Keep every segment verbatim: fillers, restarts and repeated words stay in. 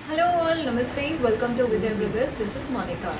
Hello all, Namaste, welcome to Vijay Brothers. This is Monica.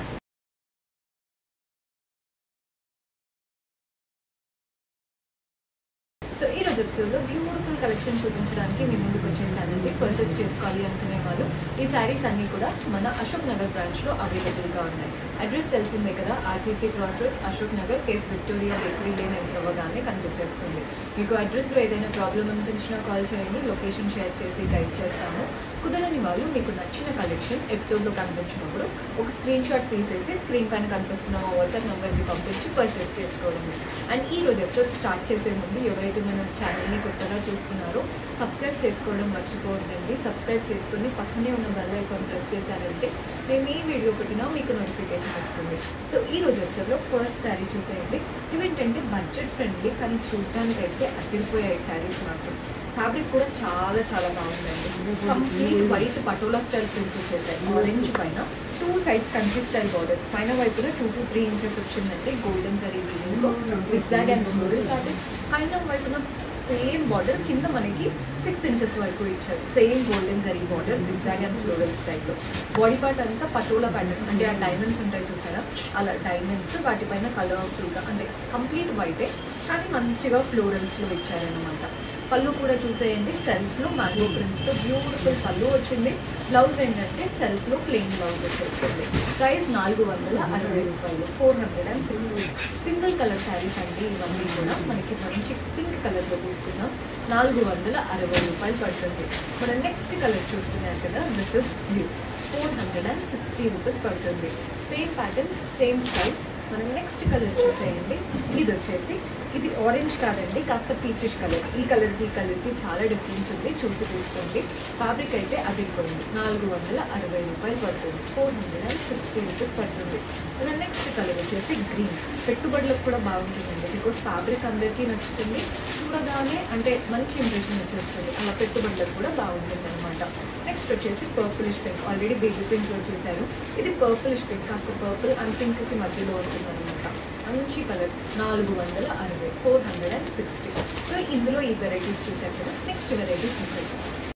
So ఈ రోజు ఎపిసోడ్లో beautiful collection చూపించడానికి మీ ముందుకు వచ్చేసానండి. పర్చేస్ చేసుకోవాలి అనుకునే వాళ్ళు ఈ శారీస్ అన్నీ కూడా మన అశోక్ నగర్ బ్రాంచ్లో అవైలబుల్గా ఉన్నాయి. అడ్రస్ తెలిసిందే కదా, RTC cross roads, Ashok Nagar, cafe Victoria bakery lane enter అవ్వగానే కనిపించేస్తుంది. మీకు అడ్రస్లో ఏదైనా ప్రాబ్లం అనిపించినా కాల్ చేయండి, లొకేషన్ షేర్ చేసి గైడ్ చేస్తాము. కుదరని వాళ్ళు మీకు నచ్చిన కలెక్షన్ ఎపిసోడ్లో కనిపించినప్పుడు ఒక స్క్రీన్ షాట్ తీసేసి స్క్రీన్ పైన కనిపిస్తున్న మా వాట్సాప్ నెంబర్కి పంపించి పర్చేస్ చేసుకోవడం. అండ్ ఈ రోజు ఎపిసోడ్ స్టార్ట్ చేసే ముందు ఎవరైతే మన ఛానల్ని కొత్తగా చూస్తున్నారో సబ్స్క్రైబ్ చేసుకోవడం మర్చిపోవద్దండి. సబ్స్క్రైబ్ చేసుకుని పక్కనే ఉన్న బెల్ ఐకాన్ ప్రెస్ చేశారంటే మేము ఈ వీడియో పెట్టినా మీకు నోటిఫికేషన్ వస్తుంది. సో ఈ రోజు ఎపిసోడ్లో ఫస్ట్ శారీ చూసేయండి. ఇవేంటంటే బడ్జెట్ ఫ్రెండ్లీ కానీ చూడటానికి అయితే అదిరిపోయాయి శారీస్ మాత్రం. ఫ్యాబ్రిక్ కూడా చాలా చాలా బాగుందండి. Complete white patola style prints వచ్చేసాయి. ఆరెంజ్ పైన two sides country style borders, పైన వైపున టూ టు త్రీ ఇంచెస్ వచ్చిందండి గోల్డెన్ జరీ వీవింగ్తో సిగ్జాగ్ అండ్ ఫ్లోరల్ ప్యాటర్న్. పైన వైపున సేమ్ బార్డర్, కింద మనకి సిక్స్ ఇంచెస్ వరకు ఇచ్చారు. Same golden zari border zigzag and floral స్టైల్లో. బాడీ పార్ట్ అంతా పటోలా ప్యాటర్న్, అంటే ఆ డైమండ్స్ ఉంటాయి చూసారా, అలా డైమండ్స్ వాటిపైన కలర్ఫుల్గా, అంటే కంప్లీట్ వైటే కానీ మంచిగా ఫ్లోరల్స్లో ఇచ్చారనమాట. పళ్ళు కూడా చూసేయండి, సెల్ఫ్లో మ్యాంగో ప్రింట్స్తో బ్యూటిఫుల్ పళ్ళు వచ్చింది. బ్లౌజ్ ఏంటంటే సెల్ఫ్లో ప్లెయిన్ బ్లౌజ్ వచ్చేస్తుంది. ప్రైస్ నాలుగు వందల అరవై రూపాయలు, four hundred and sixty. Single colour saris అండి ఇవన్నీ కూడా. మనకి మంచి పింక్ కలర్లో తీసుకున్నాం, నాలుగు వందల అరవై రూపాయలు పడుతుంది. మనం నెక్స్ట్ కలర్ చూస్తున్నారు కదా, this is blue, four hundred and sixty rupees పడుతుంది. Same pattern, same style. మనం నెక్స్ట్ కలర్ చూసేయండి. ఇది వచ్చేసి ఇది ఆరెంజ్ కాదండి, కాస్త పీచిష్ కలర్. ఈ కలర్కి ఈ కలర్కి చాలా డిఫరెన్స్ ఉంది, చూసి తీసుకోండి. ఫ్యాబ్రిక్ అయితే అదిరిపోయింది. నాలుగు వందల అరవై రూపాయలు పడుతుంది, four hundred and sixty rupees పడుతుంది. మన నెక్స్ట్ కలర్ వచ్చేసి గ్రీన్. పెట్టుబడులకు కూడా బాగుంటుందండి, బికాస్ ఫ్యాబ్రిక్ అందరికీ నచ్చుతుంది, చూడగానే అంటే మంచి ఇంప్రెషన్ వచ్చేస్తుంది. అలా పెట్టుబడులకు కూడా బాగుంటుంది అనమాట. నెక్స్ట్ వచ్చేసి పర్పులిష్ పింక్. ఆల్రెడీ బేబీ పింక్లో చూశారు, ఇది పర్పులిష్ పింక్, కాస్త పర్పుల్ అండ్ పింక్కి మధ్యలో ఉంటుంది అనమాట. మంచి కలర్, నాలుగు వందల అరవై, four hundred and sixty. So ఇందులో ఈ వెరైటీస్ చూసారు కదా. నెక్స్ట్ వెరైటీ చూసారు.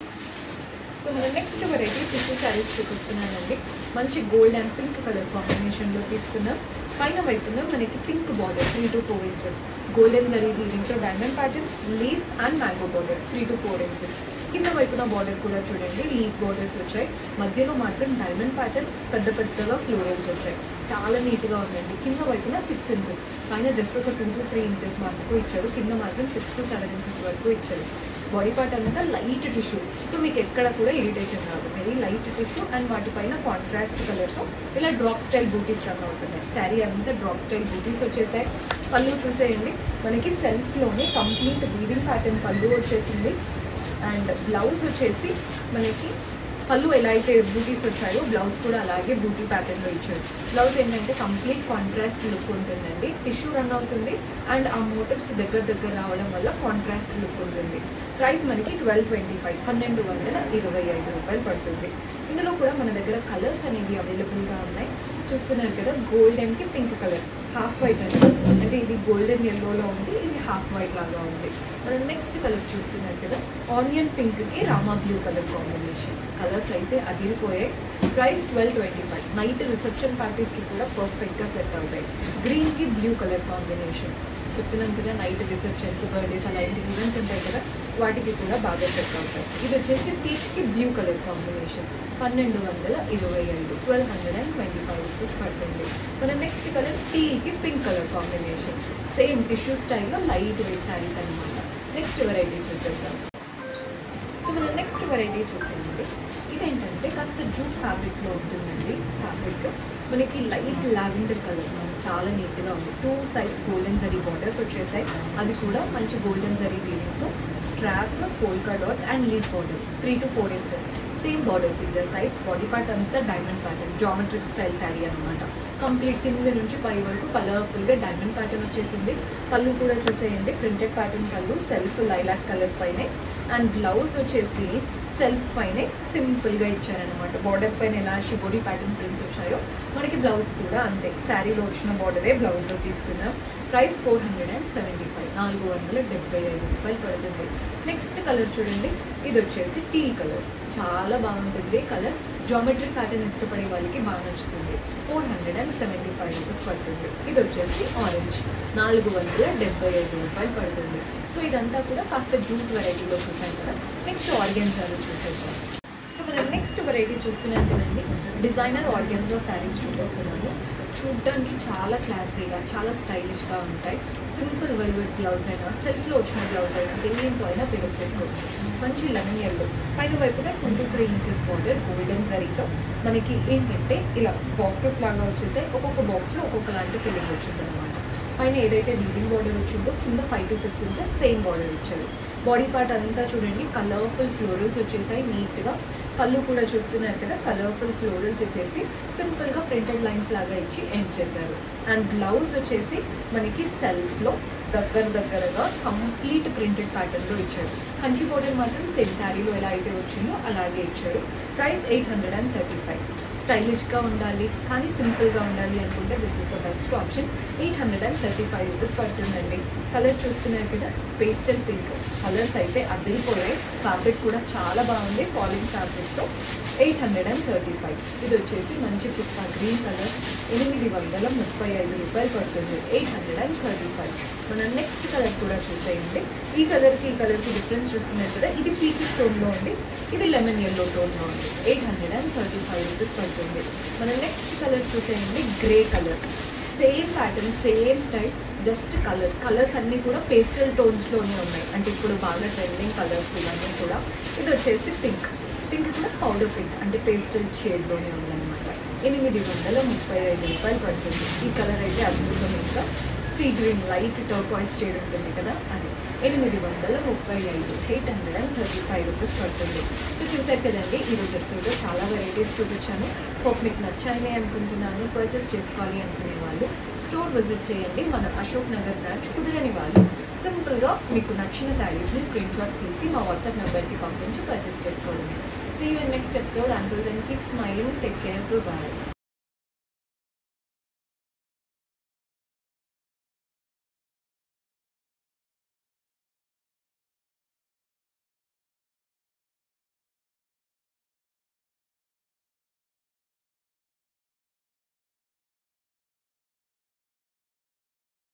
సో మన నెక్స్ట్ వెరైటీ టిష్యూ శారీస్ చూపిస్తున్నానండి. మంచి గోల్డ్ అండ్ పింక్ కలర్ కాంబినేషన్లో తీసుకున్నాం. పైన వైపున మనకి pink border three to four inches, golden zari వీవింగ్తో diamond pattern, leaf and mango border three to four inches. కింద వైపున బార్డర్ కూడా చూడండి, లీఫ్ బార్డర్స్ వచ్చాయి. మధ్యలో మాత్రం డైమండ్ ప్యాటర్న్, పెద్ద పెద్దగా ఫ్లోరల్స్ వచ్చాయి. చాలా నీట్గా ఉందండి. కింద వైపున సిక్స్ ఇంచెస్, పైన జస్ట్ ఒక టూ టు త్రీ ఇంచెస్ వరకు ఇచ్చారు, కింద మాత్రం సిక్స్ టు సెవెన్ ఇంచెస్ వరకు ఇచ్చారు. బాడీ పార్ట్ అంతా లైట్ టిష్యూ, సో మీకు ఎక్కడ కూడా ఇరిటేషన్ రాదు. వెరీ లైట్ టిష్యూ అండ్ వాటిపైన కాంట్రాస్ట్ కలర్తో ఇలా డ్రాప్ స్టైల్ బూటీస్ రన్ అవుతున్నాయి. శారీ అంతా డ్రాప్ స్టైల్ బూటీస్ వచ్చేసాయి. పళ్ళు చూసేయండి, మనకి సెల్ఫ్లోనే కంప్లీట్ వీవింగ్ ప్యాటర్న్ పళ్ళు వచ్చేసింది. అండ్ బ్లౌజ్ వచ్చేసి మనకి పళ్ళు ఎలా అయితే బూటీస్ వచ్చాయో బ్లౌజ్ కూడా అలాగే బూటీ ప్యాటర్న్లో ఇచ్చారు. బ్లౌజ్ ఏంటంటే కంప్లీట్ కాంట్రాస్ట్ లుక్ ఉంటుందండి, టిష్యూ రన్ అవుతుంది అండ్ ఆ మోటివ్స్ దగ్గర దగ్గర రావడం వల్ల కాంట్రాస్ట్ లుక్ ఉంటుంది. ప్రైస్ మనకి ట్వెల్వ్ ట్వంటీ ఫైవ్ పన్నెండు వందల ఇరవై ఐదు రూపాయలు పడుతుంది. ఇందులో కూడా మన దగ్గర కలర్స్ అనేవి అవైలబుల్గా ఉన్నాయి. చూస్తున్నారు కదా, గోల్డెన్కి పింక్ కలర్, హాఫ్ వైట్ అండి, అంటే ఇది గోల్డెన్ ఎల్లోలో ఉంది, ఇది హాఫ్ వైట్ లాగా ఉంది. మనం నెక్స్ట్ కలర్ చూస్తున్నారు కదా, ఆనియన్ పింక్కి Rama blue colour combination. Colours అయితే అదిరిపోయాయి. Price twelve twenty five night reception పార్టీస్కి కూడా పర్ఫెక్ట్గా సెట్ అవుతాయి. గ్రీన్కి బ్లూ కలర్ కాంబినేషన్. చెప్తున్నాను కదా, నైట్ రిసెప్షన్స్, బర్త్డేస్ అలాంటి ఈవెంట్స్ ఉంటాయి కదా, వాటికి కూడా బాగా సెట్ అవుతాయి. ఇది వచ్చేసి పీచ్కి బ్లూ కలర్ కాంబినేషన్, పన్నెండు వందల ఇరవై ఐదు, twelve hundred and twenty five rupees పడుతుంది. మన నెక్స్ట్ కలర్ టీకి pink colour combination, same tissue స్టైల్లో లైట్ వెయిట్ శారీస్ అనమాట. నెక్స్ట్ వెరైటీ చూసేద్దాం. సో మన నెక్స్ట్ వెరైటీ చూసేయండి. ఇదేంటంటే కాస్త జూట్ ఫ్యాబ్రిక్లో ఉంటుందండి. ఫ్యాబ్రిక్ మనకి లైట్ లావెండర్ కలర్, చాలా నీట్గా ఉంది. Two sides golden zari borders వచ్చేసాయి, అది కూడా మంచి గోల్డెన్ జరీ వీవింగ్తో. Strap, polka dots and leaf border three to four inches, same borders either sides. Body part అంతా diamond pattern, geometric style sari అనమాట. కంప్లీట్ కింద నుంచి పై వరకు కలర్ఫుల్గా డైమండ్ ప్యాటర్న్ వచ్చేసింది. పళ్ళు కూడా చూసేయండి, ప్రింటెడ్ ప్యాటర్న్ పళ్ళు, సెల్ఫ్ లైలాక్ కలర్ పైనే. అండ్ బ్లౌజ్ వచ్చేసి సెల్ఫ్ పైనే సింపుల్గా ఇచ్చారనమాట. బార్డర్ పైన ఎలా షిబోరి ప్యాటర్న్ ప్రింట్స్ వచ్చాయో మనకి బ్లౌజ్ కూడా అంతే. శారీలో వచ్చిన బార్డరే బ్లౌజ్లో తీసుకున్నాం. Price four hundred and seventy five నాలుగు వందల డెబ్బై ఐదు రూపాయలు పడుతుంది. నెక్స్ట్ కలర్ చూడండి, ఇది వచ్చేసి టీల్ కలర్, చాలా బాగుంటుంది కలర్. జామెట్రిక్ ప్యాటర్న్ ఇష్టపడే వాళ్ళకి బాగా నచ్చుతుంది. Four hundred and seventy five rupees పడుతుంది. ఇది వచ్చేసి ఆరెంజ్, నాలుగు వందల డెబ్బై ఐదు రూపాయలు పడుతుంది. సో ఇదంతా కూడా కాస్త జూట్ వెరైటీలో చూసాం కదా. నెక్స్ట్ ఆర్గెన్జాలో చూసేద్దాం. సో మనం నెక్స్ట్ వెరైటీ చూస్తున్నాం కదండి, డిజైనర్ ఆర్గెన్జా శారీస్ చూపిస్తున్నాము. చూడడానికి చాలా క్లాసీగా, చాలా స్టైలిష్గా ఉంటాయి. సింపుల్ వెల్వెట్ బ్లౌజ్ అయినా, సెల్ఫ్లో వచ్చిన బ్లౌజ్ అయినా, దేనితో అయినా పికప్ చేసుకోవచ్చు. మంచి లెమన్ ఎల్లో, పైన వైపున twenty three inches border golden జరీతో మనకి ఏంటంటే ఇలా బాక్సెస్ లాగా వచ్చేసాయి. ఒక్కొక్క బాక్స్లో ఒక్కొక్క లాంటి ఫీలింగ్ వచ్చింది అనమాట. పైన ఏదైతే వీవింగ్ బార్డర్ వచ్చిందో కింద five to six inches same border ఇచ్చారు. బాడీ పార్ట్ అంతా చూడండి కలర్ఫుల్ ఫ్లోరల్స్ వచ్చేసాయి నీట్గా. పళ్ళు కూడా చూస్తున్నారు కదా, కలర్ఫుల్ ఫ్లోరల్స్ ఇచ్చేసి సింపుల్గా ప్రింటెడ్ లైన్స్ లాగా ఇచ్చి ఎండ్ చేశారు. అండ్ బ్లౌజ్ వచ్చేసి మనకి సెల్ఫ్లో దగ్గర దగ్గరగా కంప్లీట్ ప్రింటెడ్ ప్యాటర్న్లో ఇచ్చారు. కంచి బోర్డర్ మాత్రం సేమ్ శారీలో ఎలా అయితే వచ్చిందో అలాగే ఇచ్చారు. Price eight hundred and thirty five. స్టైలిష్గా ఉండాలి కానీ సింపుల్గా ఉండాలి అనుకుంటే this is the best option. Eight hundred and thirty five rupees పడుతుందండి. కలర్ చూస్తున్నారు కదా, పేస్టల్ పింక్. కలర్స్ అయితే అదిరిపోయాయి. ఫ్యాబ్రిక్ కూడా చాలా బాగుంది, ఫాలింగ్ ఫ్యాబ్రిక్తో. Eight hundred and thirty five. ఇది వచ్చేసి మంచి పిస్తా గ్రీన్ కలర్, ఎనిమిది వందల ముప్పై ఐదు రూపాయలు పడుతుంది. Eight hundred and thirty five. మనం నెక్స్ట్ కలర్ కూడా చూసేయండి. ఈ కలర్కి ఈ కలర్కి డిఫరెన్స్ చూస్తున్నారు కదా, ఇది పీచ్ స్టోన్లో ఉంది, ఇది లెమన్ ఎల్లో టోన్లో ఉంది. Eight hundred and thirty five rupees పడుతుంది. మనం నెక్స్ట్ కలర్ చూసేయండి, grey colour. Same pattern, same style, just colours colours అన్నీ కూడా పేస్టల్ టోన్స్లోనే ఉన్నాయి. అంటే ఇప్పుడు బాగా ట్రెండింగ్ కలర్స్ ఇవన్నీ కూడా. ఇది వచ్చేసి పింక్, పింక్ కూడా పౌడర్ పింక్, అంటే పేస్టల్ షేడ్లోనే ఉందన్నమాట. ఎనిమిది వందల ముప్పై ఐదు రూపాయలు పడుతుంది. ఈ కలర్ అయితే అద్భుతం. ఇంకా sea green light turquoise shade ఉంటుంది కదా, అది ఎనిమిది వందల ముప్పై ఐదు. Eight hundred and thirty five rupees పడుతుంది. సో చూసారు కదండి, ఈరోజు ఎపిసోడ్లో చాలా వెరైటీస్ చూపించాను. హోప్ మీకు నచ్చాయని అనుకుంటున్నాను. పర్చేస్ చేసుకోవాలి అనుకునే వాళ్ళు స్టోర్ విజిట్ చేయండి. మన అశోక్ నగర్ బ్రాంచ్. కుదరని వాళ్ళు సింపుల్గా మీకు నచ్చిన శారీస్ని స్క్రీన్ షాట్ తీసి మా వాట్సాప్ నెంబర్కి పంపించి పర్చేస్ చేసుకోవడమే. See you in next episode. Until then keep smiling, take care, by.